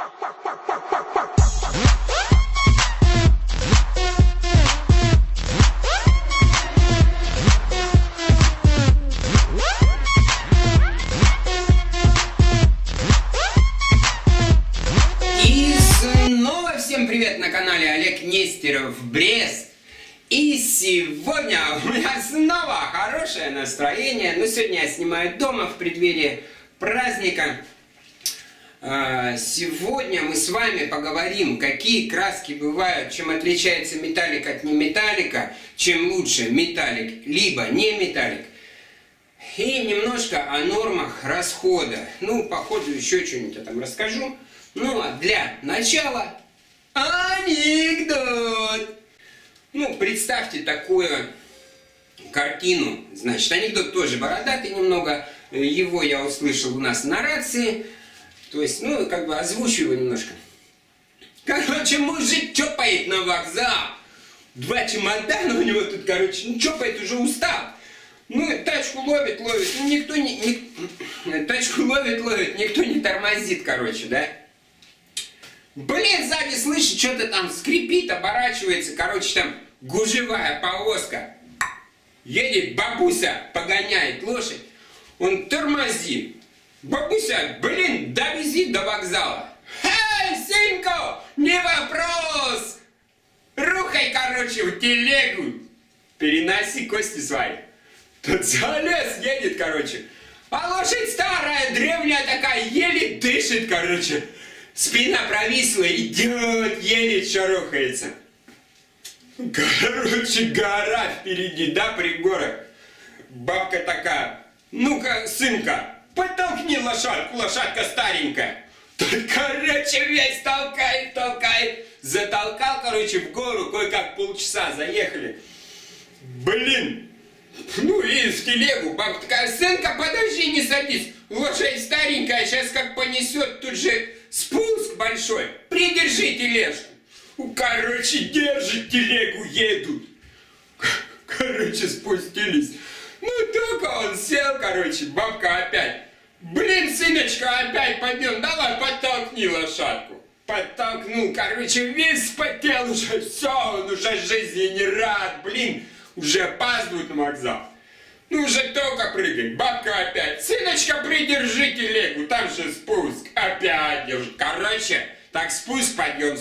Всем привет на канале Олег Нестеров Брест. И сегодня у меня снова хорошее настроение. Но сегодня я снимаю дома в преддверии праздника. Сегодня мы с вами поговорим, какие краски бывают, чем отличается металлик от неметаллика, чем лучше металлик либо не металлик. И немножко о нормах расхода. Ну, по ходу еще что-нибудь я там расскажу. Ну, а для начала анекдот. Ну, представьте такую картину. Значит, анекдот тоже бородатый немного. Его я услышал у нас на рации. То есть, ну, как бы озвучу его немножко. Короче, мужик чопает на вокзал. 2 чемодана у него тут, короче, ну, чопает, уже устал. Ну, тачку ловит, ну, никто не... Тачку ловит, никто не тормозит, короче, да? Блин, сзади слышит, что-то там скрипит, оборачивается, короче, там гужевая повозка. Едет бабуся, погоняет лошадь, он тормозит. Бабуся, блин, довези до вокзала. Эй, сынку, не вопрос. Рухай, короче, в телегу. Переноси кости свои. Тот залез, едет, короче. А лошадь старая, древняя такая, еле дышит, короче. Спина провисла, идет, еле шарохается. Короче, гора впереди, да, пригорок. Бабка такая, ну-ка, сынка, подтолкни лошадку, лошадка старенькая. Тот, короче, весь толкает. Затолкал, короче, в гору, кое-как полчаса заехали. Блин, ну и в телегу. Бабка такая, сынка, подожди, не садись. Лошадь старенькая, сейчас как понесет, тут же спуск большой. Придержи тележку. Короче, держит телегу, едут. Короче, спустились. Ну, только он сел, короче, бабка опять. Блин, сыночка, опять подъем, давай подтолкни лошадку. Подтолкнул, короче, весь вспотел уже, все, он уже жизни не рад, блин, уже опаздывает на вокзал. Ну, уже только прыгать, бабка опять. Сыночка, придержи телегу, там же спуск. Опять держит. Короче, так спуск, подъем.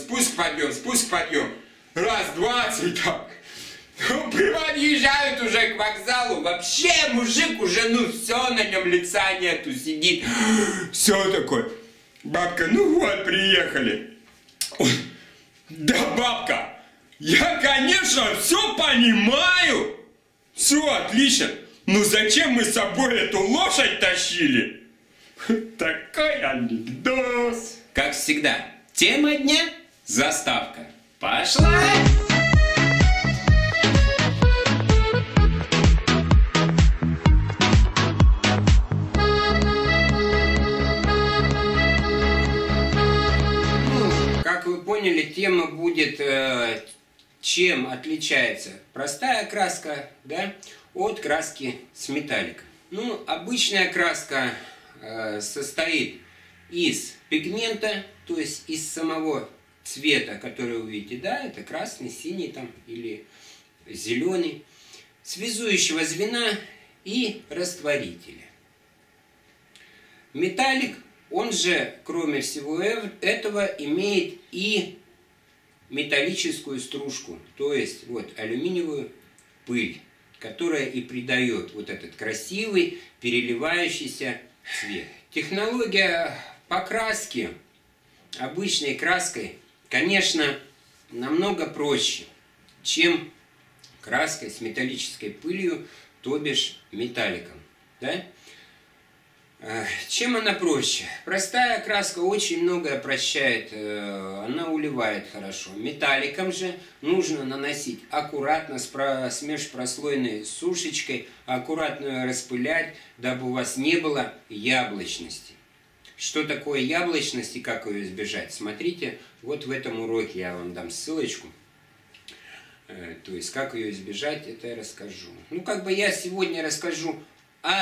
Раз, 20, так. Ну, подъезжают уже к вокзалу. Вообще, мужик уже, ну, все, на нем лица нету, сидит. Все такое. Бабка, ну вот, приехали. Да, бабка, я, конечно, все понимаю. Все, отлично. Ну зачем мы с собой эту лошадь тащили? Такой анекдот. Как всегда, тема дня – заставка. Пошла! Ну, как вы поняли, тема будет, чем отличается простая краска, да, от краски с металликом. Ну, обычная краска состоит из пигмента, то есть из самого цвета, который вы видите, да, это красный, синий там или зеленый, связующего звена и растворителя. Металлик, он же, кроме всего этого, имеет и металлическую стружку, то есть вот алюминиевую пыль, которая и придает вот этот красивый переливающийся цвет. Технология покраски обычной краской, конечно, намного проще, чем краской с металлической пылью, то бишь металликом. Да? Чем она проще? Простая краска очень многое прощает, она уливает хорошо. Металликом же нужно наносить аккуратно с межпрослойной сушечкой, аккуратно ее распылять, дабы у вас не было яблочности. Что такое яблочность и как ее избежать? Смотрите, вот в этом уроке я вам дам ссылочку. То есть, как ее избежать, это я расскажу. Ну, как бы я сегодня расскажу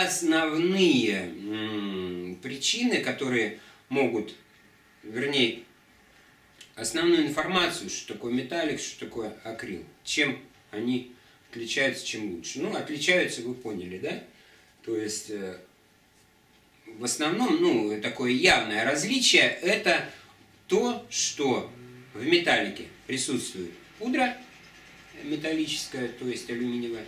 основные причины, которые могут, вернее, основную информацию, что такое металлик, что такое акрил, чем они отличаются, чем лучше. Ну, отличаются, вы поняли, да? То есть, в основном, ну, такое явное различие – это то, что в металлике присутствует пудра металлическая, то есть алюминиевая.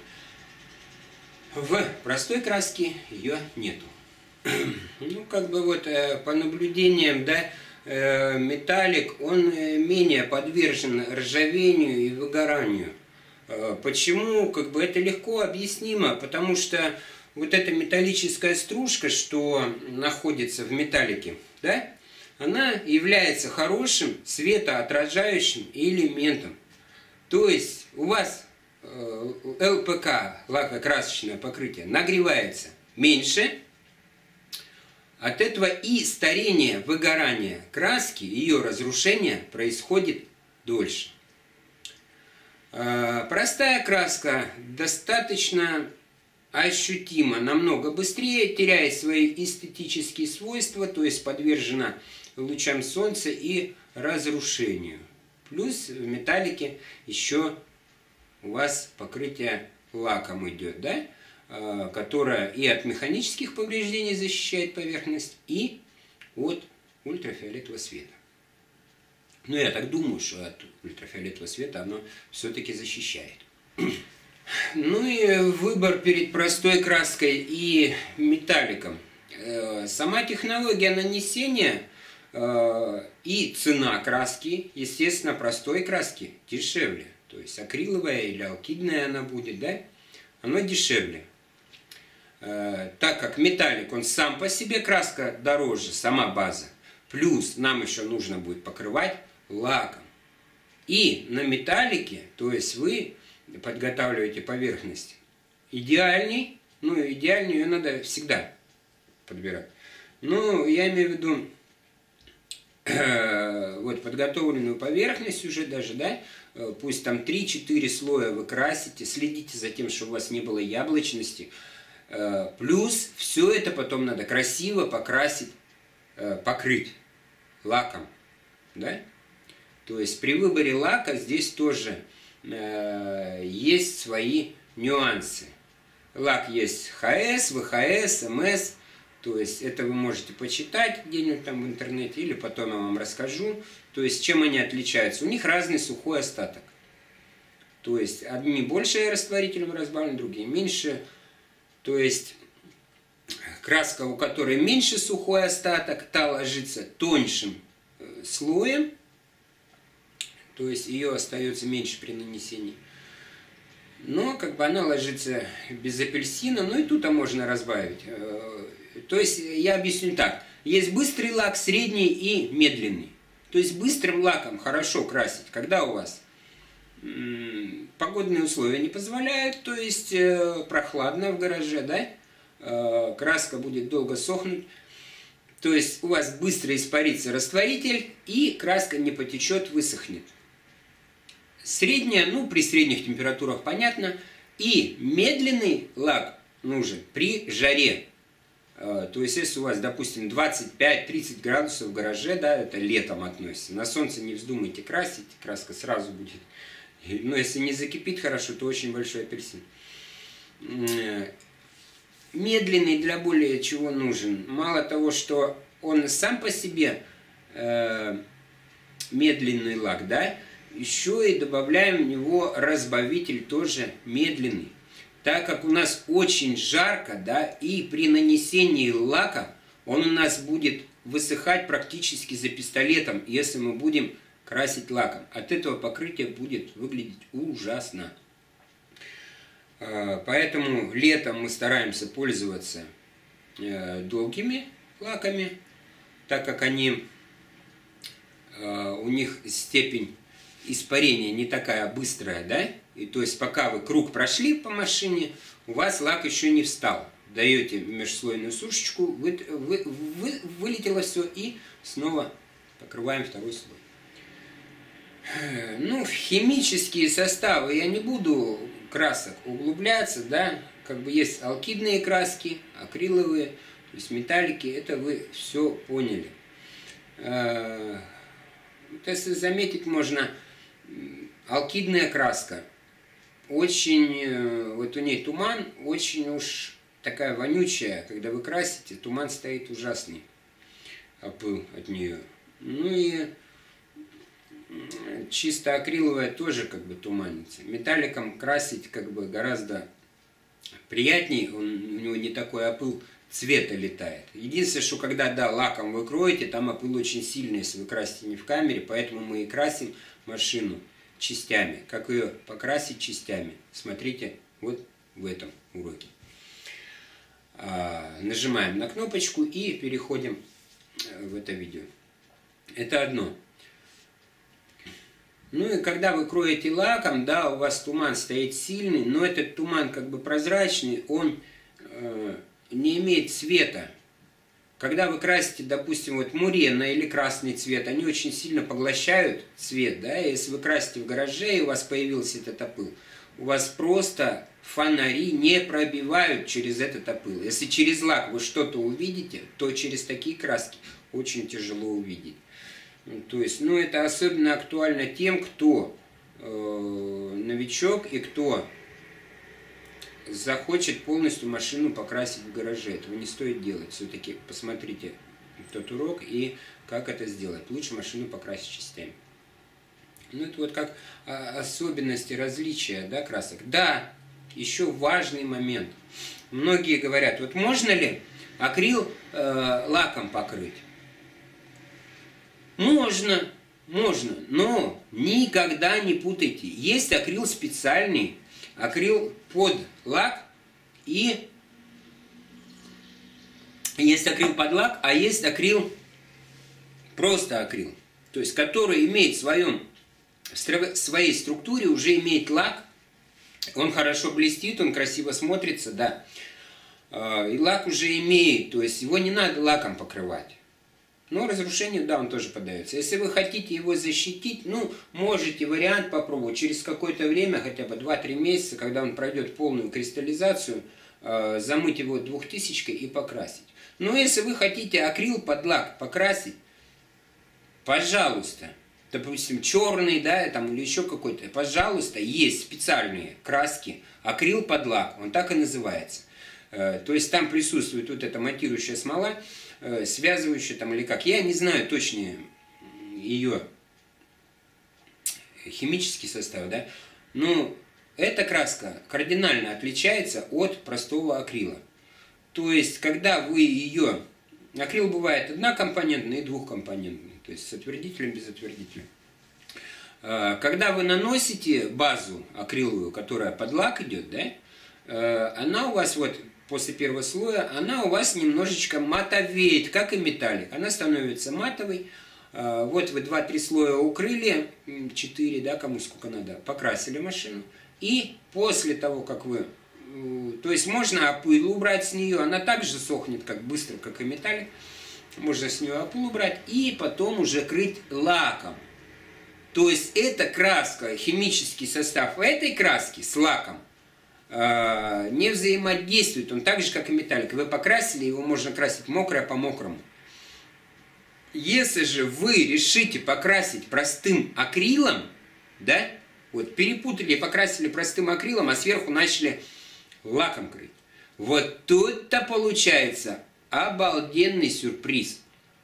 В простой краске ее нету. Ну, как бы вот по наблюдениям, да, металлик, он менее подвержен ржавению и выгоранию. Почему? Как бы это легко объяснимо, потому что вот эта металлическая стружка, что находится в металлике, да, она является хорошим светоотражающим элементом. То есть у вас ЛПК, лакокрасочное покрытие, нагревается меньше, от этого и старение, выгорание краски, ее разрушение происходит дольше. Простая краска достаточно ощутимо, намного быстрее теряет свои эстетические свойства, то есть подвержена лучам солнца и разрушению. Плюс в металлике еще у вас покрытие лаком идет, да? Которое и от механических повреждений защищает поверхность, и от ультрафиолетового света. Но я так думаю, что от ультрафиолетового света оно все-таки защищает. Ну и выбор перед простой краской и металликом. Сама технология нанесения и цена краски, естественно, простой краски дешевле. То есть акриловая или алкидная она будет, да? Оно дешевле. Так как металлик, он сам по себе, краска дороже, сама база. Плюс нам еще нужно будет покрывать лаком. И на металлике, то есть вы подготавливаете поверхность идеальней, ну идеальнее ее надо всегда подбирать. Ну, я имею в виду вот подготовленную поверхность уже даже, да, пусть там 3-4 слоя вы красите, следите за тем, чтобы у вас не было яблочности. Плюс все это потом надо красиво покрасить, покрыть лаком, да? То есть при выборе лака здесь тоже есть свои нюансы. Лак есть ХС, ВХС, МС. То есть это вы можете почитать где-нибудь там в интернете, или потом я вам расскажу. То есть чем они отличаются. У них разный сухой остаток. То есть одни больше растворителем разбавлены, другие меньше. То есть краска, у которой меньше сухой остаток, та ложится тоньшим слоем. То есть ее остается меньше при нанесении. Но как бы она ложится без апельсина, ну и тут можно разбавить. То есть я объясню так. Есть быстрый лак, средний и медленный. То есть быстрым лаком хорошо красить, когда у вас погодные условия не позволяют, то есть прохладно в гараже, да, краска будет долго сохнуть. То есть у вас быстро испарится растворитель и краска не потечет, высохнет. Средняя, ну при средних температурах понятно. И медленный лак нужен при жаре. То есть если у вас, допустим, 25-30 градусов в гараже, да, это летом относится. На солнце не вздумайте красить, краска сразу будет. Но если не закипит хорошо, то очень большой апельсин. Медленный для более чего нужен? Мало того, что он сам по себе медленный лак, да, еще и добавляем в него разбавитель тоже медленный. Так как у нас очень жарко, да, и при нанесении лака он у нас будет высыхать практически за пистолетом, если мы будем красить лаком. От этого покрытие будет выглядеть ужасно. Поэтому летом мы стараемся пользоваться долгими лаками, так как они, у них степень испарения не такая быстрая, да? И то есть пока вы круг прошли по машине, у вас лак еще не встал. Даете межслойную сушечку, вылетело все, и снова покрываем второй слой. Ну, в химические составы я не буду красок углубляться, да, как бы есть алкидные краски, акриловые, то есть металлики, это вы все поняли. если заметить можно, алкидная краска. Очень, вот у ней туман, очень уж такая вонючая. Когда вы красите, туман стоит ужасный. Опыл от нее. Ну и чисто акриловая тоже как бы туманится. Металликом красить как бы гораздо приятней, у него не такой опыл цвета летает. Единственное, что когда, да, лаком вы кроете, там опыл очень сильный, если вы красите не в камере, поэтому мы и красим машину частями. Как ее покрасить частями? Смотрите вот в этом уроке. Нажимаем на кнопочку и переходим в это видео. Это одно. Ну и когда вы кроете лаком, да, у вас туман стоит сильный, но этот туман как бы прозрачный, он не имеет цвета. Когда вы красите, допустим, вот мурена или красный цвет, они очень сильно поглощают цвет, да, и если вы красите в гараже, и у вас появился этот опыл, у вас просто фонари не пробивают через этот опыл. Если через лак вы что-то увидите, то через такие краски очень тяжело увидеть. То есть, ну, это особенно актуально тем, кто новичок и кто захочет полностью машину покрасить в гараже. Этого не стоит делать. Все-таки посмотрите тот урок и как это сделать. Лучше машину покрасить частями. Ну, это вот как особенности различия, да, красок. Да, еще важный момент. Многие говорят, вот можно ли акрил лаком покрыть? Можно, но никогда не путайте. Есть акрил специальный, акрил под лак, и есть акрил под лак, а есть акрил, просто акрил, то есть который имеет в своей структуре, уже имеет лак, он хорошо блестит, он красиво смотрится, да, и лак уже имеет, то есть его не надо лаком покрывать. Но разрушению, да, он тоже поддается. Если вы хотите его защитить, ну, можете вариант попробовать. Через какое-то время, хотя бы 2-3 месяца, когда он пройдет полную кристаллизацию, замыть его 2000-кой и покрасить. Но если вы хотите акрил под лак покрасить, пожалуйста, допустим, черный, да, там, или еще какой-то, пожалуйста, есть специальные краски, акрил под лак, он так и называется. То есть там присутствует вот эта матирующая смола, связывающая там или как. Я не знаю точнее ее химический состав, да, но эта краска кардинально отличается от простого акрила. То есть, когда вы ее... Акрил бывает однокомпонентный и двухкомпонентный, то есть с отвердителем, без отвердителя. Когда вы наносите базу акриловую, которая под лак идет, да, она у вас вот... После первого слоя она у вас немножечко матовеет, как и металлик. Она становится матовой. Вот вы 2-3 слоя укрыли, 4, да, кому сколько надо, покрасили машину. И после того, как вы... То есть можно пыль убрать с нее, она также сохнет как быстро, как и металлик. Можно с нее пыль убрать и потом уже крыть лаком. То есть эта краска, химический состав этой краски с лаком, не взаимодействует, он так же, как и металлик. Вы покрасили, его можно красить мокрое по мокрому. Если же вы решите покрасить простым акрилом, да, вот перепутали, покрасили простым акрилом, а сверху начали лаком крыть, вот тут-то получается обалденный сюрприз.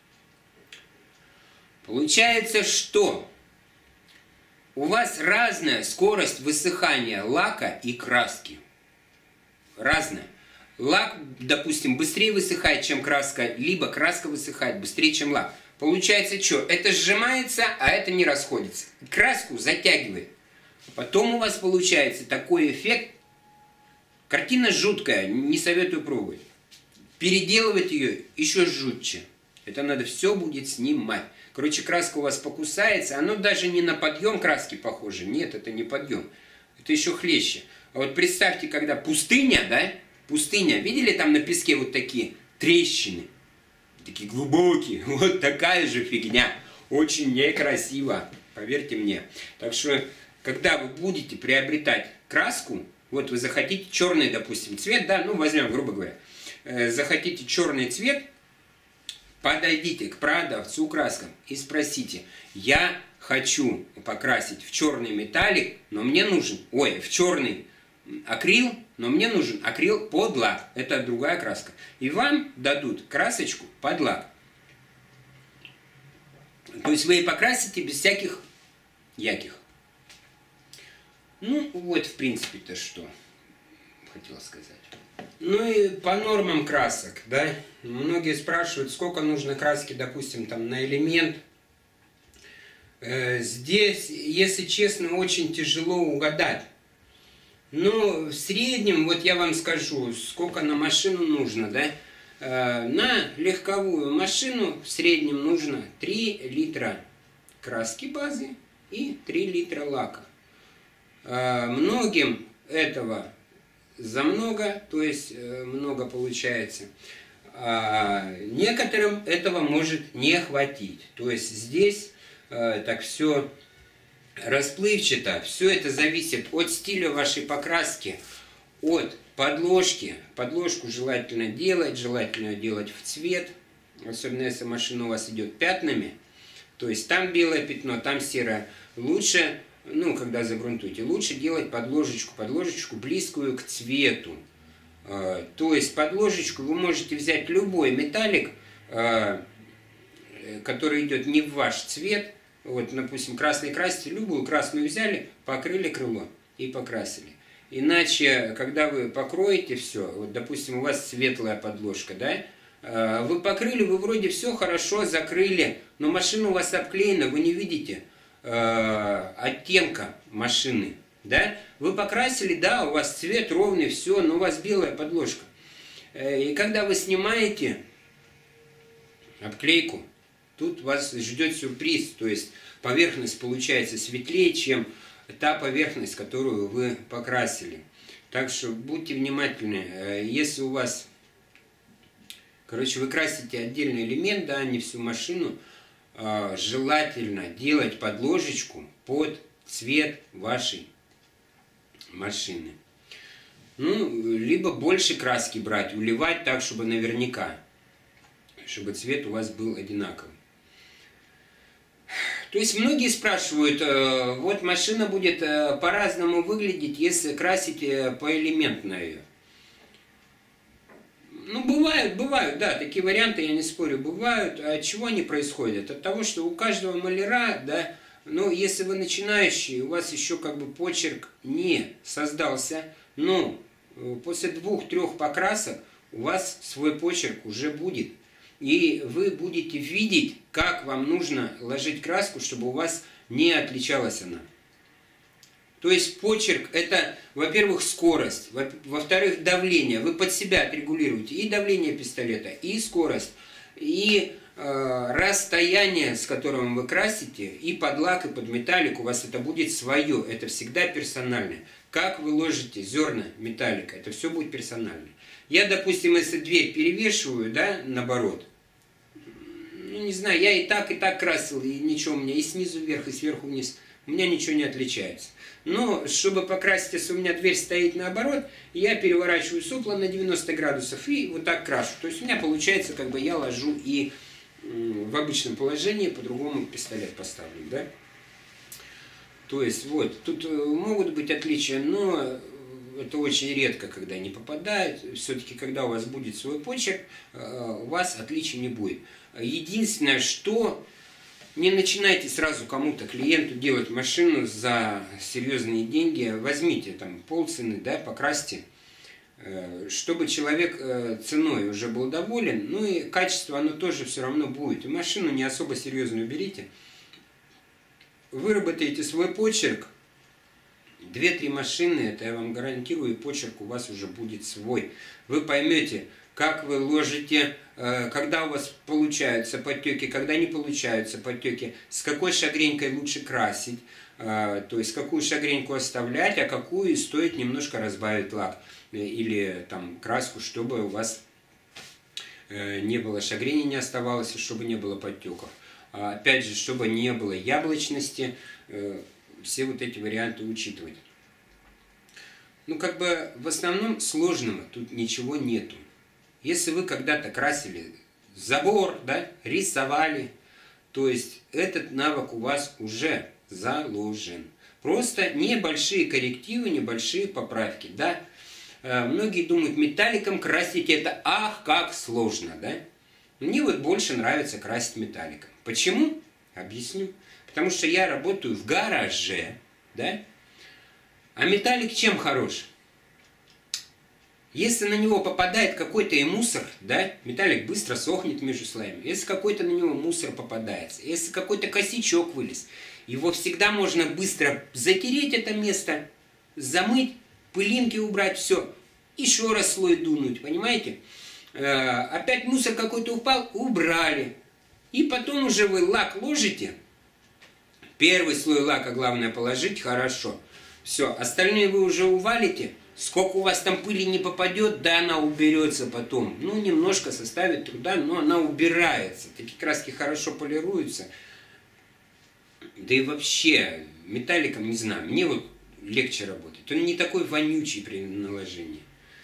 Получается, что у вас разная скорость высыхания лака и краски. Разная. Лак, допустим, быстрее высыхает, чем краска, либо краска высыхает быстрее, чем лак. Получается, что? Это сжимается, а это не расходится. Краску затягивает. Потом у вас получается такой эффект. Картина жуткая, не советую пробовать. Переделывать ее еще жутче. Это надо все будет снимать. Короче, краска у вас покусается, оно даже не на подъем краски похоже. Нет, это не подъем. Это еще хлеще. А вот представьте, когда пустыня, да? Пустыня. Видели там на песке вот такие трещины? Такие глубокие. Вот такая же фигня. Очень некрасиво. Поверьте мне. Так что, когда вы будете приобретать краску, вот вы захотите черный, допустим, цвет, да? Ну, возьмем, грубо говоря. Захотите черный цвет, подойдите к продавцу краскам и спросите: я хочу покрасить в черный металлик, но мне нужен, в черный акрил, но мне нужен акрил под лак. Это другая краска. И вам дадут красочку под лак. То есть вы и покрасите без всяких яких. Ну, вот, в принципе-то, что хотела сказать. Ну и по нормам красок, да. Многие спрашивают, сколько нужно краски, допустим, там на элемент. Здесь, если честно, очень тяжело угадать. Но в среднем, вот я вам скажу, сколько на машину нужно, да. На легковую машину в среднем нужно 3 литра краски базы и 3 литра лака. Многим этого замного, то есть много получается. Некоторым этого может не хватить. То есть здесь так все расплывчато. Все это зависит от стиля вашей покраски, от подложки. Подложку желательно делать в цвет. Особенно если машина у вас идет пятнами. То есть там белое пятно, там серое. Лучше, когда загрунтуете, лучше делать подложечку близкую к цвету. То есть подложечку вы можете взять любой металлик, который идет не в ваш цвет. Вот, допустим, красный красите, любую красную взяли, покрыли крыло и покрасили. Иначе, когда вы покроете все, вот, допустим, у вас светлая подложка, да, вы покрыли, вы вроде все хорошо закрыли, но машина у вас обклеена, вы не видите оттенка машины, да? Вы покрасили, да, у вас цвет ровный, все, но у вас белая подложка. И когда вы снимаете обклейку, тут вас ждет сюрприз, то есть поверхность получается светлее, чем та поверхность, которую вы покрасили. Так что будьте внимательны. Если у вас, вы красите отдельный элемент, да, не всю машину, желательно делать подложечку под цвет вашей машины. Либо больше краски брать, уливать так, чтобы наверняка, чтобы цвет у вас был одинаковый. То есть многие спрашивают, вот машина будет по-разному выглядеть, если красить поэлементно ее. Бывают, да, такие варианты, я не спорю, бывают. От чего они происходят? От того, что у каждого маляра, да, если вы начинающий, у вас еще почерк не создался, но после 2-3 покрасок у вас свой почерк уже будет. И вы будете видеть, как вам нужно ложить краску, чтобы у вас не отличалась она. То есть почерк – это, во-первых, скорость, во-вторых, давление. Вы под себя отрегулируете и давление пистолета, и скорость, и расстояние, с которым вы красите, и под лак, и под металлик у вас это будет свое. Это всегда персональное. Как вы ложите зерна металлика, это все будет персонально. Я, допустим, если дверь перевешиваю, да, наоборот, не знаю, я и так красил, и ничего у меня, и снизу вверх, и сверху вниз, у меня ничего не отличается. Но, чтобы покрасить, если у меня дверь стоит наоборот, я переворачиваю супло на 90 градусов и вот так крашу. То есть у меня получается, я ложу и в обычном положении, по-другому пистолет поставлен, да. То есть, вот, тут могут быть отличия, но это очень редко, когда они попадают. Все-таки, когда у вас будет свой почерк, у вас отличий не будет. Единственное, что не начинайте сразу кому-то, клиенту, делать машину за серьезные деньги. Возьмите там полцены, да, покрасьте, чтобы человек ценой уже был доволен. Ну и качество оно тоже все равно будет. И машину не особо серьезную берите. Выработаете свой почерк. 2-3 машины, это я вам гарантирую, и почерк у вас уже будет свой. Вы поймете, как вы ложите, когда у вас получаются подтеки, когда не получаются подтеки, с какой шагренькой лучше красить, то есть какую шагреньку оставлять, а какую стоит немножко разбавить лак или там краску, чтобы у вас не было шагрени, не оставалось, и чтобы не было подтеков. Опять же, чтобы не было яблочности, все вот эти варианты учитывать. В основном сложного тут ничего нету. Если вы когда-то красили забор, да, рисовали, то есть этот навык у вас уже заложен. Просто небольшие коррективы, небольшие поправки, да. Многие думают, металликом красить это, ах, как сложно, да. Мне вот больше нравится красить металликом. Почему? Объясню. Потому что я работаю в гараже, да. А металлик чем хорош? Если на него попадает какой-то и мусор, да, металлик быстро сохнет между слоями. Если какой-то на него мусор попадается, если какой-то косячок вылез, его всегда можно быстро затереть это место, замыть, пылинки убрать, все. Еще раз слой дунуть, понимаете? Опять мусор какой-то упал, убрали. И потом уже вы лак ложите. Первый слой лака главное положить хорошо. Все, остальные вы уже увалите. Сколько у вас там пыли не попадет, да она уберется потом. Ну, немножко составит труда, но она убирается. Такие краски хорошо полируются. Да и вообще, металликом, не знаю, мне вот легче работать. Он не такой вонючий при наложении.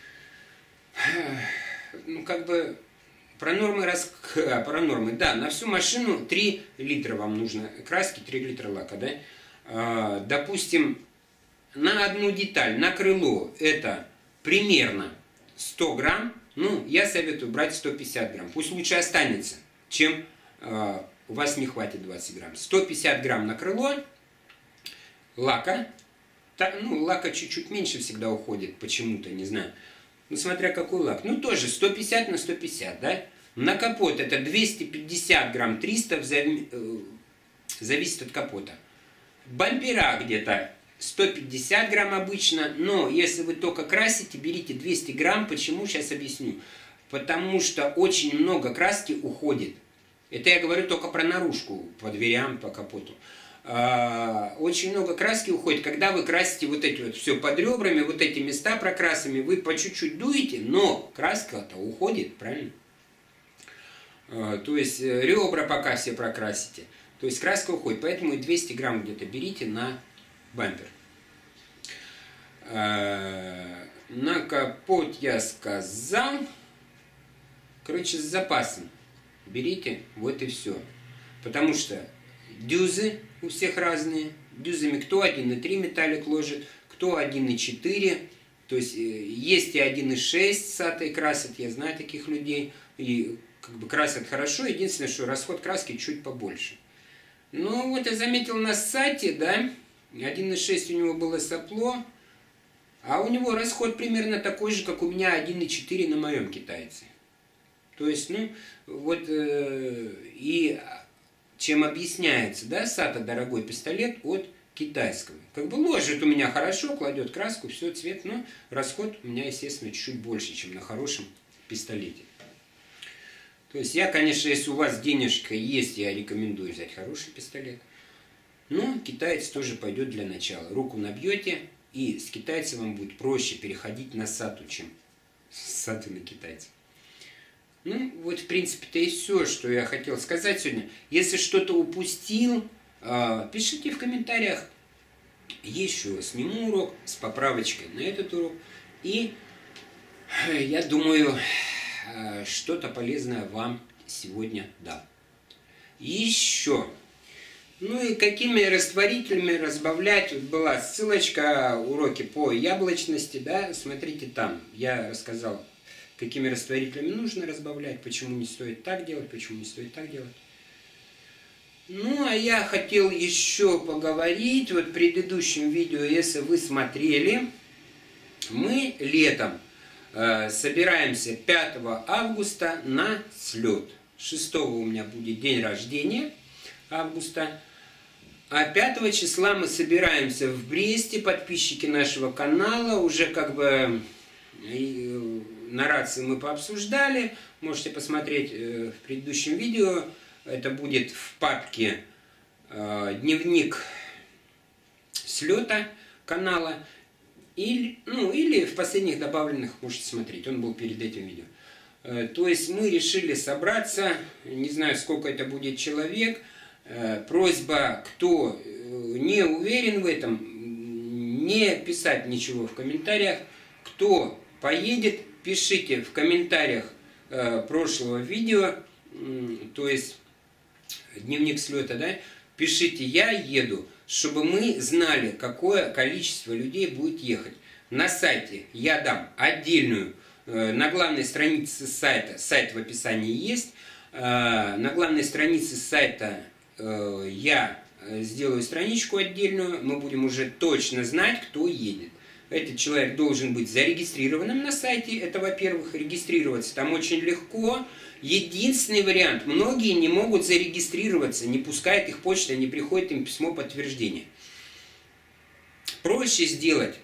Ну, как бы, про нормы, да, на всю машину 3 литра вам нужно краски, 3 литра лака, да. Допустим, на одну деталь, на крыло, это примерно 100 грамм. Ну, я советую брать 150 грамм. Пусть лучше останется, чем у вас не хватит 20 грамм. 150 грамм на крыло лака. Ну, лака чуть-чуть меньше всегда уходит, почему-то, не знаю. Ну, смотря какой лак. Ну, тоже 150 на 150, да. На капот это 250 грамм, 300 зависит от капота. Бампера где-то 150 грамм обычно, но если вы только красите, берите 200 грамм. Почему? Сейчас объясню. Потому что очень много краски уходит. Это я говорю только про наружку, по дверям, по капоту. Очень много краски уходит, когда вы красите вот эти вот все под ребрами, вот эти места прокрасами, вы по чуть-чуть дуете, но краска-то уходит, правильно? То есть ребра пока все прокрасите, то есть краска уходит, поэтому и 200 грамм где-то берите на бампер. На капот я сказал. Короче, с запасом берите, вот и все. Потому что дюзы у всех разные. Дюзами кто 1,3 металлик ложит, кто 1,4. То есть есть и 1,6 сатой красят, я знаю таких людей. И как бы красят хорошо, единственное, что расход краски чуть побольше. Ну вот я заметил на сате, да, 1,6 у него было сопло, а у него расход примерно такой же, как у меня 1,4 на моем китайце. То есть, ну, вот, и чем объясняется, да, сата дорогой пистолет от китайского. Как бы ложит у меня хорошо, кладет краску, все, цвет, но расход у меня, естественно, чуть больше, чем на хорошем пистолете. То есть я, конечно, если у вас денежка есть, я рекомендую взять хороший пистолет. Но китаец тоже пойдет для начала. Руку набьете, и с китайца вам будет проще переходить на сату, чем с саты на китайца. Ну, вот, в принципе-то и все, что я хотел сказать сегодня. Если что-то упустил, пишите в комментариях. Еще сниму урок с поправочкой на этот урок. И я думаю, что-то полезное вам сегодня дам. Еще. Ну и какими растворителями разбавлять. Вот была ссылочка, уроки по яблочности, да, смотрите там. Я рассказал, какими растворителями нужно разбавлять, почему не стоит так делать, почему не стоит так делать. Ну, а я хотел еще поговорить, вот в предыдущем видео, если вы смотрели, мы летом собираемся 5 августа на слет. 6 у меня будет день рождения августа, а 5 числа мы собираемся в Бресте, подписчики нашего канала, уже как бы на рации мы пообсуждали, можете посмотреть в предыдущем видео, это будет в папке «Дневник слета» канала, или в последних добавленных можете смотреть, он был перед этим видео. То есть мы решили собраться, не знаю, сколько это будет человек, просьба, кто не уверен в этом, не писать ничего в комментариях, кто поедет, пишите в комментариях прошлого видео, то есть дневник слета, да, пишите «я еду», чтобы мы знали, какое количество людей будет ехать. На сайте я дам отдельную, на главной странице сайта, сайт в описании есть, на главной странице сайта я сделаю страничку отдельную, мы будем уже точно знать, кто едет. Этот человек должен быть зарегистрированным на сайте, это, во-первых, регистрироваться там очень легко. Единственный вариант, многие не могут зарегистрироваться, не пускает их почта, не приходит им письмо подтверждения. Проще сделать,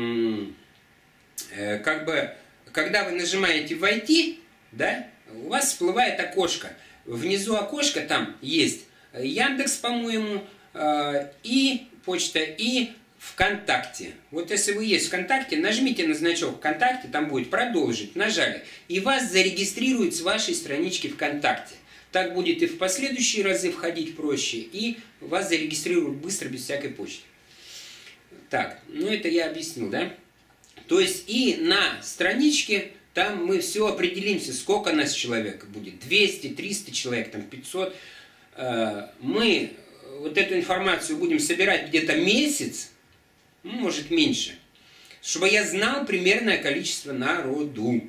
как бы, когда вы нажимаете «Войти», да, у вас всплывает окошко. Внизу окошка там есть Яндекс, по-моему, и почта, и ВКонтакте. Вот если вы есть ВКонтакте, нажмите на значок ВКонтакте, там будет «Продолжить», нажали, и вас зарегистрируют с вашей странички ВКонтакте. Так будет и в последующие разы входить проще, и вас зарегистрируют быстро, без всякой почты. Так, ну это я объяснил, да? То есть и на страничке там мы все определимся, сколько нас человек будет, 200, 300 человек, там 500. Мы вот эту информацию будем собирать где-то месяц, ну, может меньше, чтобы я знал примерное количество народу.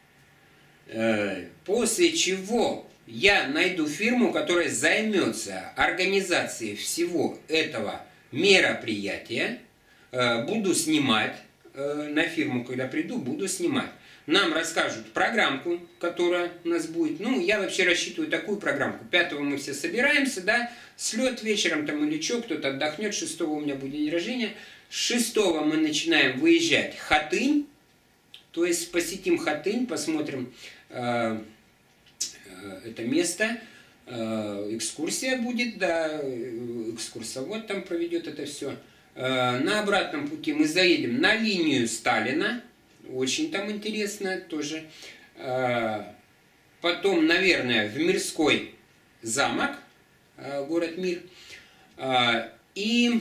После чего я найду фирму, которая займется организацией всего этого мероприятия, буду снимать, на фирму, когда приду, буду снимать. Нам расскажут программку, которая у нас будет. Ну, я вообще рассчитываю такую программку. 5-го мы все собираемся, да, слет вечером там или что, кто-то отдохнет, 6-го у меня будет день рождения. 6-го мы начинаем выезжать в Хатынь, то есть посетим Хатынь, посмотрим это место, экскурсия будет, да, экскурсовод там проведет это все. На обратном пути мы заедем на линию Сталина, очень там интересно тоже. Потом, наверное, в Мирской замок, город Мир. И,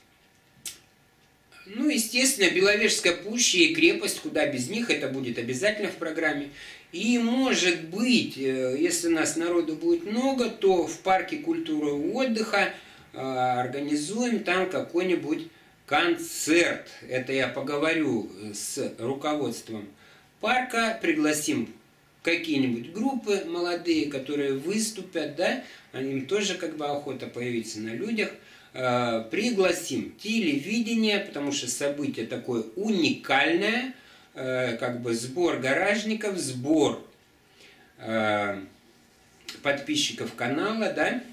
ну, естественно, Беловежская пуща и крепость, куда без них, это будет обязательно в программе. И, может быть, если у нас народу будет много, то в парке культуры и отдыха организуем там какой-нибудь концерт. Это я поговорю с руководством парка, пригласим какие-нибудь группы молодые, которые выступят, да, им тоже как бы охота появиться на людях. Пригласим телевидение, потому что событие такое уникальное, как бы сбор гаражников, сбор подписчиков канала, да.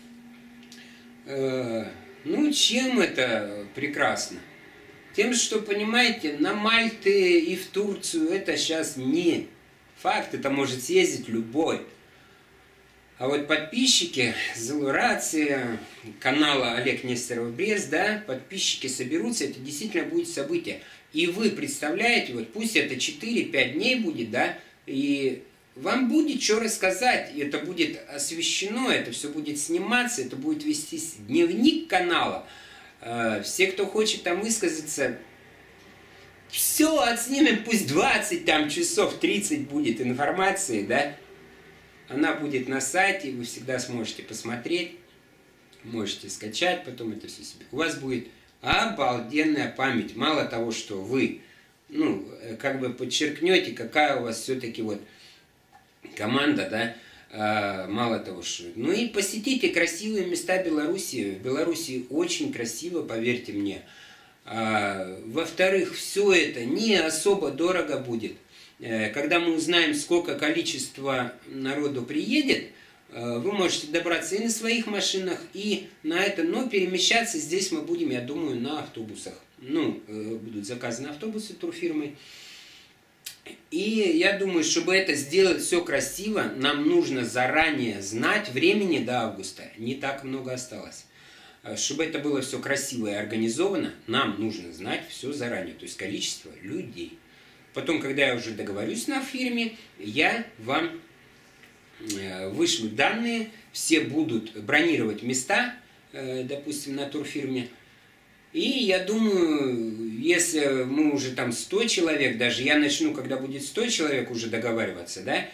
Ну, чем это прекрасно? Тем, что, понимаете, на Мальты и в Турцию это сейчас не факт, это может съездить любой. А вот подписчики Зелурации, канала Олег Нестеров Брест, да, подписчики соберутся, это действительно будет событие. И вы представляете, вот пусть это 4-5 дней будет, да, и вам будет что рассказать, это будет освещено, это все будет сниматься, это будет вестись дневник канала. Все, кто хочет там высказаться, все отснимем, пусть 20 там, часов, 30 будет информации, да. Она будет на сайте, вы всегда сможете посмотреть, можете скачать, потом это все себе. У вас будет обалденная память. Мало того, что вы, ну, как бы подчеркнете, какая у вас все-таки вот команда, да, мало того, что... Ну и посетите красивые места Беларуси. В Беларуси очень красиво, поверьте мне. Во-вторых, все это не особо дорого будет. Когда мы узнаем, сколько количества народу приедет, вы можете добраться и на своих машинах, и на это, но перемещаться здесь мы будем, я думаю, на автобусах. Ну, будут заказаны автобусы турфирмой. И я думаю, чтобы это сделать все красиво, нам нужно заранее знать, времени до августа не так много осталось. Чтобы это было все красиво и организовано, нам нужно знать все заранее, то есть количество людей. Потом, когда я уже договорюсь на фирме, я вам вышлю данные, все будут бронировать места, допустим, на турфирме. И я думаю, если мы уже там 100 человек, даже я начну, когда будет 100 человек уже договариваться, да,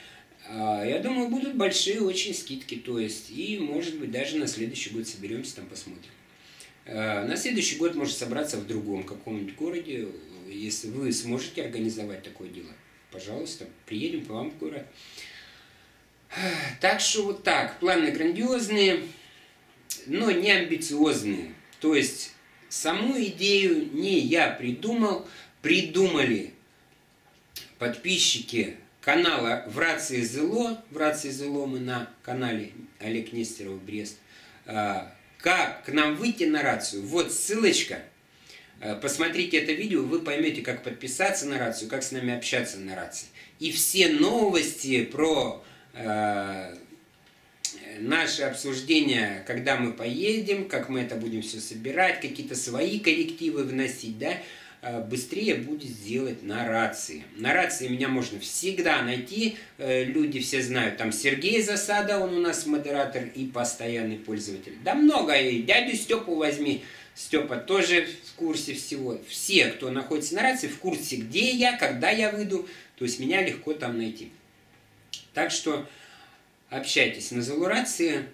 Я думаю, будут большие очень скидки, то есть, и, может быть, даже на следующий год соберемся, там посмотрим. На следующий год может собраться в другом каком-нибудь городе, если вы сможете организовать такое дело. Пожалуйста, приедем к вам в город. Так что вот так, планы грандиозные, но не амбициозные. То есть, саму идею не я придумал, придумали подписчики канала в рации ЗЛО мы на канале Олег Нестеров, Брест. Как к нам выйти на рацию? Вот ссылочка. Посмотрите это видео, вы поймете, как подписаться на рацию, как с нами общаться на рации. И все новости про наши обсуждения, когда мы поедем, как мы это будем все собирать, какие-то свои коррективы вносить, да, быстрее будет сделать на рации. На рации меня можно всегда найти, люди все знают, там Сергей Засада, он у нас модератор и постоянный пользователь. Да много, и дядю Степу возьми, Степа тоже в курсе всего. Все, кто находится на рации, в курсе, где я, когда я выйду, то есть меня легко там найти. Так что общайтесь на ЗЛО рации,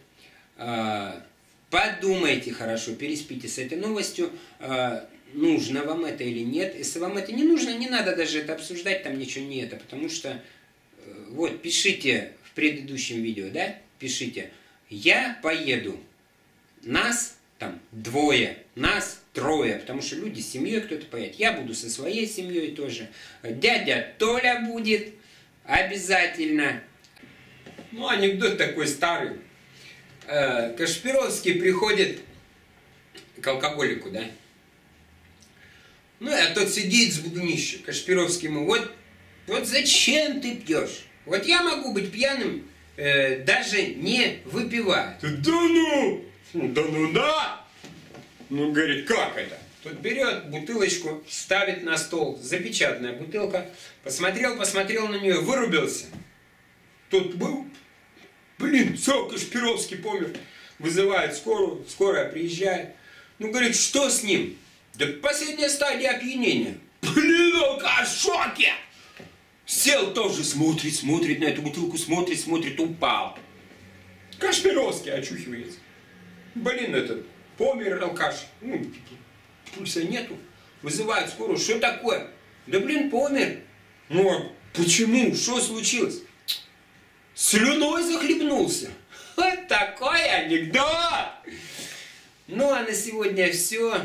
подумайте хорошо, переспите с этой новостью, нужно вам это или нет. Если вам это не нужно, не надо даже это обсуждать, там ничего не это, потому что, вот, пишите в предыдущем видео, да, пишите, я поеду, нас там 2, нас 3, потому что люди с семьей кто-то поедет, я буду со своей семьей тоже, дядя Толя будет обязательно. Ну, анекдот такой старый. Кашпировский приходит к алкоголику, да? Ну, а тот сидит с буднище. Кашпировский ему, вот зачем ты пьешь? Вот я могу быть пьяным, даже не выпивая. Да ну! Да ну да! Ну, говорит, как это? Тот берет бутылочку, ставит на стол, запечатанная бутылка, посмотрел на нее, вырубился. Тот был, блин, все, Кашпировский помер. Вызывает скорую, скорая приезжает. Ну, говорит, что с ним? Да последняя стадия опьянения. Блин, алкаш в шоке! Сел тоже, смотрит на эту бутылку, смотрит, упал. Кашпировский очухивается. Блин, этот, помер алкаш. Ну, пульса нету. Вызывает скорую, что такое? Да блин, помер. Ну, а почему? Что случилось? Слюной захлебнулся. Вот такой анекдот. Ну, а на сегодня все.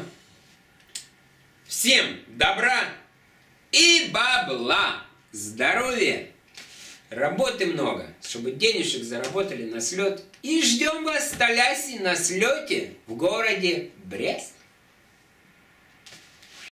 Всем добра и бабла. Здоровья. Работы много, чтобы денежек заработали на слет. И ждем вас в Толясе на слете в городе Брест.